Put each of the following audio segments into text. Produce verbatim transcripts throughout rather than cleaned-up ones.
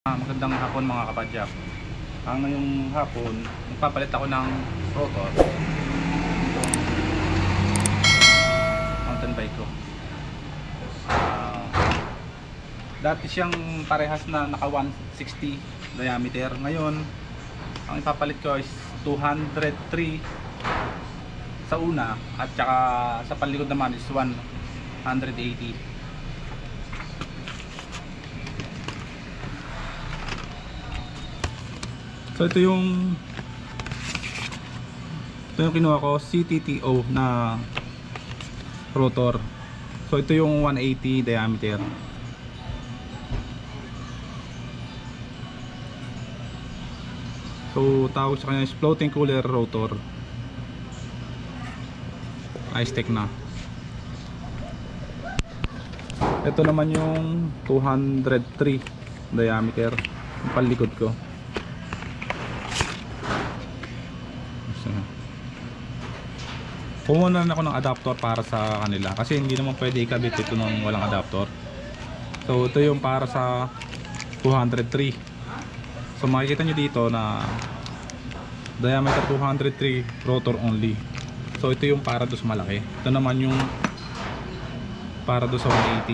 Ah, magandang hapon mga kapadyak. Ang ngayong hapon, magpapalit ako ng rotor. Itong mountain bike ko. Ah, dati siyang parehas na naka one sixty diameter. Ngayon, ang ipapalit ko is two hundred three sa una at saka sa palikod naman is one eighty. So ito yung ito yung kinuha ko, C T T O na rotor. So ito yung one eighty diameter. So tawag sa kanya is floating cooler rotor. Ice-Tech na. Ito naman yung two hundred three diameter, yung palikod ko. Kumuha na ako ng adapter para sa kanila kasi hindi naman pwede ikabit ito nung walang adapter. So ito yung para sa two hundred three. So makikita nyo dito na diameter two hundred three, rotor only. So ito yung para doon sa malaki. Ito naman yung para doon sa one eighty.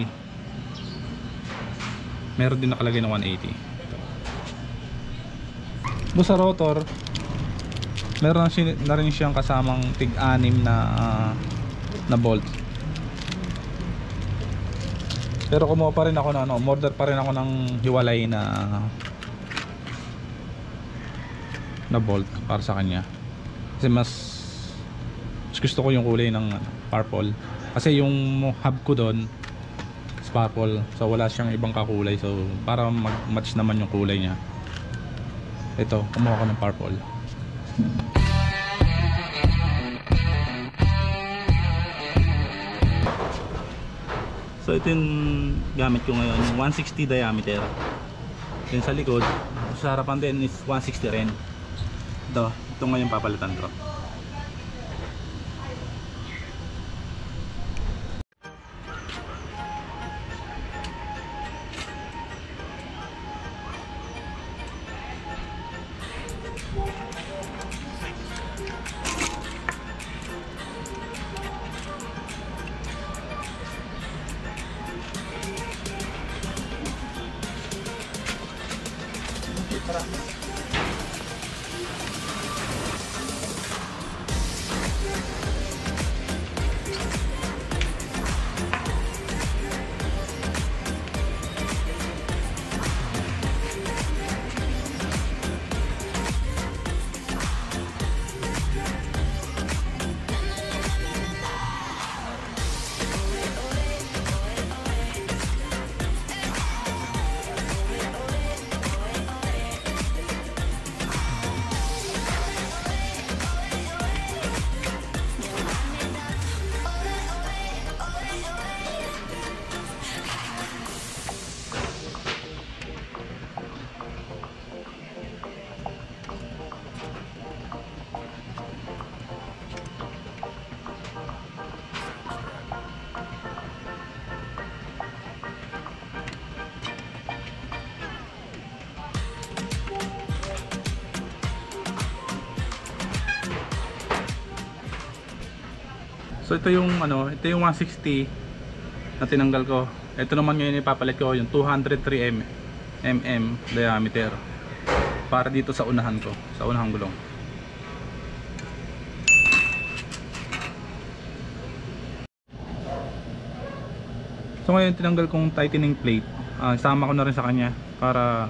Meron din nakalagay na one eighty. Doon sa rotor meron na rin siyang kasamang tig anim na uh, na bolt. Pero kumuha pa rin ako na ano, order pa rin ako ng hiwalay na na bolt para sa kanya. Kasi mas, mas gusto ko yung kulay ng ano, purple. Kasi yung hub ko doon is purple. So wala siyang ibang kakulay. So para mag-match naman yung kulay niya. Ito, kumuha ko ng purple. So ito yung gamit ko ngayon, yung one sixty diameter. Yung sa likod, sa harapan din is one sixty rin. Ito, ito ngayon papalitan ko. So ito yung ano, ito yung one sixty na tinanggal ko. Ito naman ngayon ipapalit ko yung two hundred three millimeter diameter para dito sa unahan ko, sa unahang gulong. So ngayon tinanggal kong tightening plate. Uh, isama ko na rin sa kanya para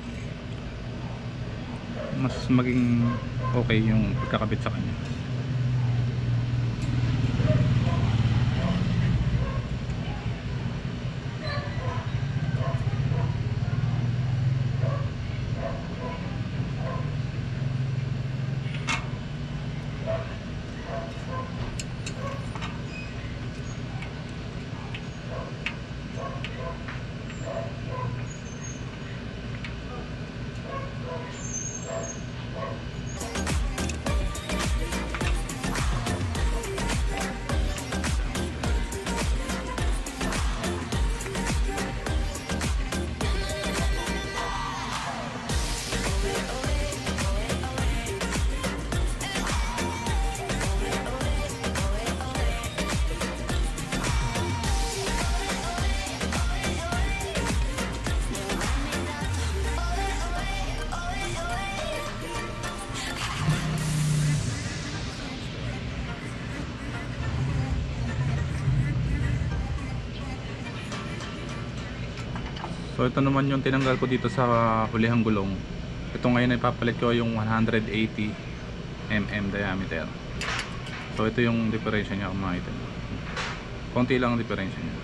mas maging okay yung pagkakabit sa kanya. So ito naman yung tinanggal ko dito sa hulihang gulong. Ito ngayon ay papalit ko yung one hundred eighty millimeter diameter. So ito yung diferensya niya kung makita niyo. Konti lang ang diferensya niya.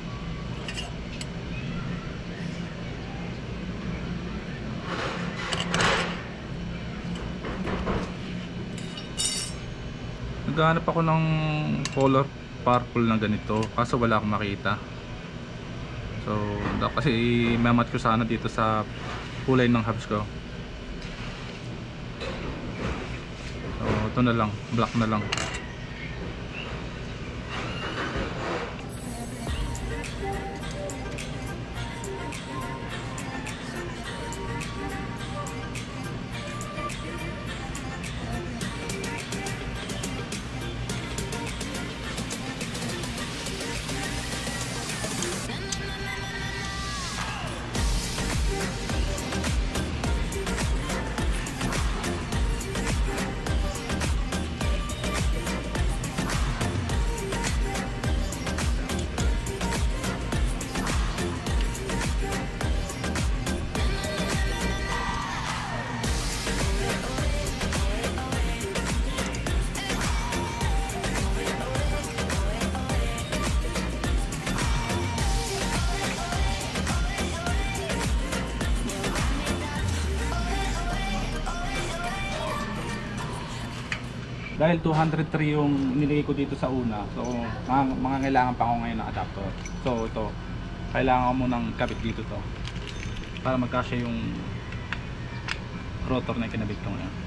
Naghahanap ako ng color purple na ganito, kaso wala akong makita. So kasi mamat ko sana dito sa kulay ng hubs ko. So ito na lang, black na lang. Dahil two hundred three yung nilagay ko dito sa una, so mga, mga kailangan pa ako ngayon ng adapter. So ito, kailangan ko munang kabit dito to para magkasya yung rotor na kinabit ko ngayon.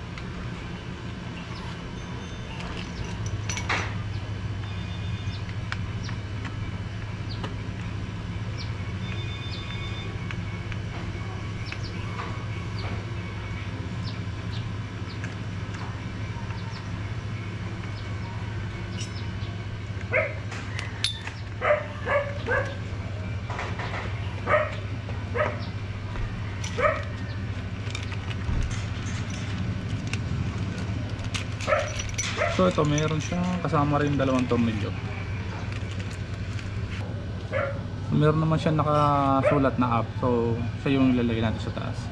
So ito, meron siya kasama rin dalawang tornilyo. Meron naman siya nakasulat na up, so siya yung ilalagay natin sa taas.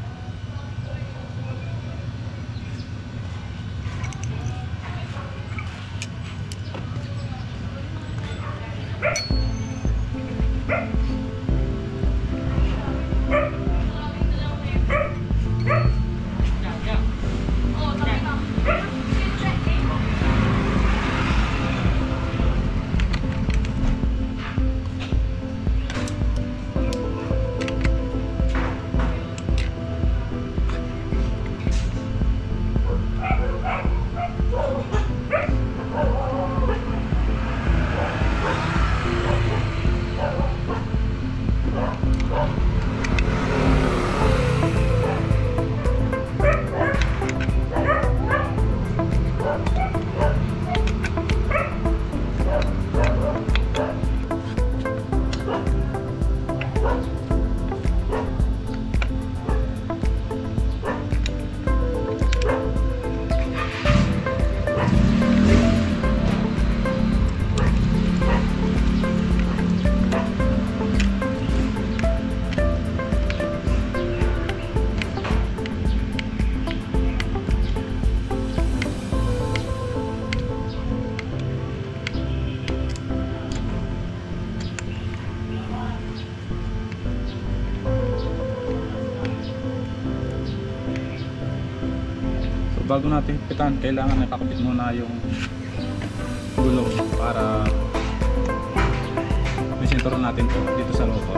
Bago natin hipitan, kailangan nakakapit muna yung gulong para misinturo natin to dito sa rotor.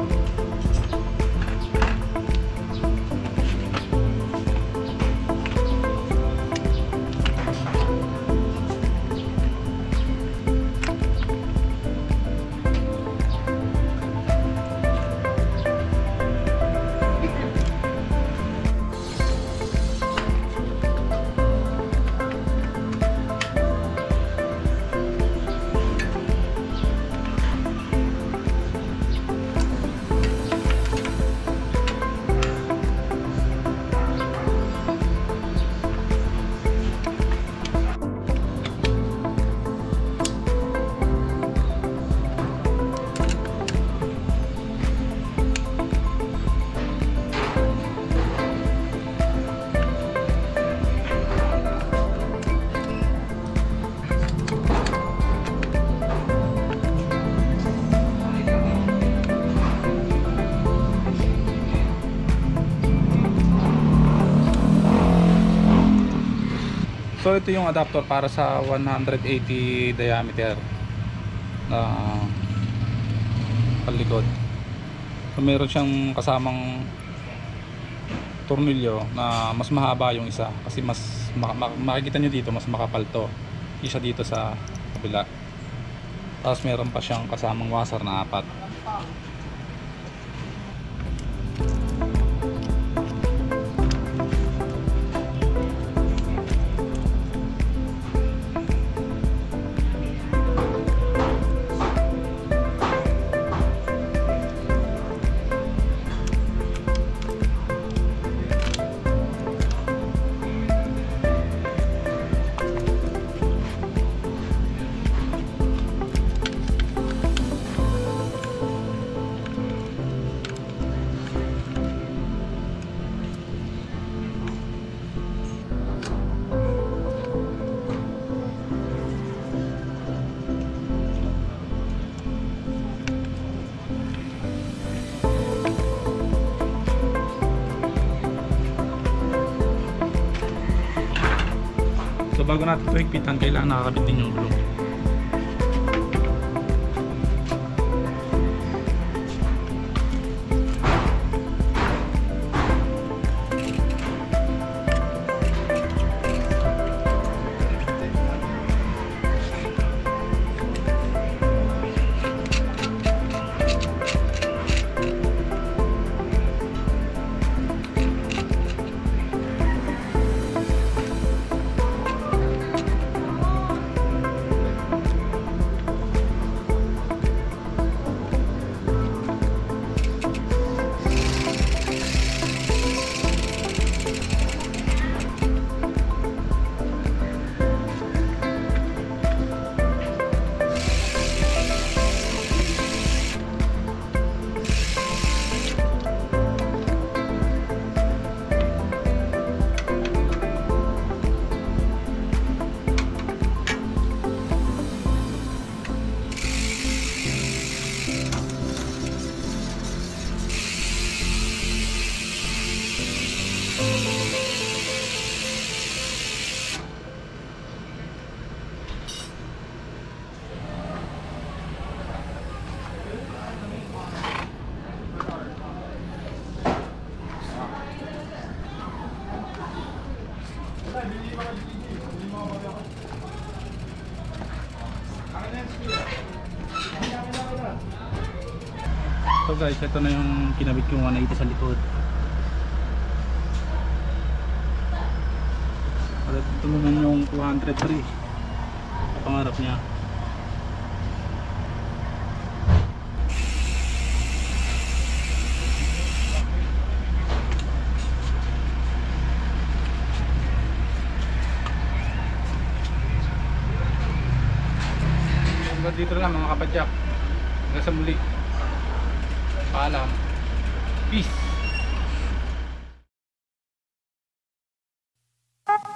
So ito yung adapter para sa one eighty diameter na palikod. So meron siyang kasamang tornilyo na mas mahaba yung isa kasi mas makikita nyo dito mas makapal to, isa dito sa kabila. Tapos meron pa siyang kasamang washer na apat. So bago natin ito higpitan, kailangan nakakabit din yung gulong. So guys, ito na yung kinabit yung one eighty sa likod. At ito naman yung two oh three sa pangarap niya. Hanggang dito lang mga kapadyak. Hanggang sa muli. Paalam. Peace.